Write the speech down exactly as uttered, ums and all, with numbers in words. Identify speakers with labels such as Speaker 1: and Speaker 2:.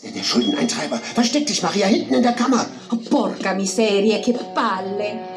Speaker 1: Der Schuldeneintreiber. Versteck dich, Maria, hinten in der Kammer.
Speaker 2: Oh, porca miseria, che palle.